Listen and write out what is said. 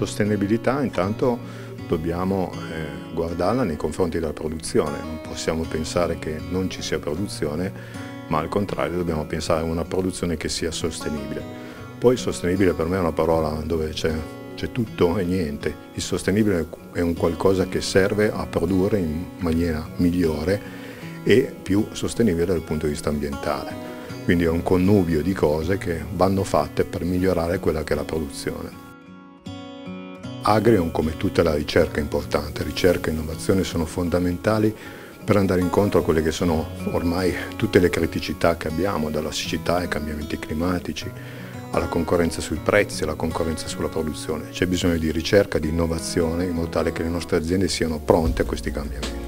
sostenibilità intanto dobbiamo guardarla nei confronti della produzione, non possiamo pensare che non ci sia produzione, ma al contrario dobbiamo pensare a una produzione che sia sostenibile. Poi sostenibile per me è una parola dove c'è tutto e niente. Il sostenibile è un qualcosa che serve a produrre in maniera migliore e più sostenibile dal punto di vista ambientale. Quindi è un connubio di cose che vanno fatte per migliorare quella che è la produzione. Agrion, come tutta la ricerca, è importante. Ricerca e innovazione sono fondamentali per andare incontro a quelle che sono ormai tutte le criticità che abbiamo, dalla siccità ai cambiamenti climatici, alla concorrenza sui prezzi, alla concorrenza sulla produzione. C'è bisogno di ricerca, di innovazione, in modo tale che le nostre aziende siano pronte a questi cambiamenti.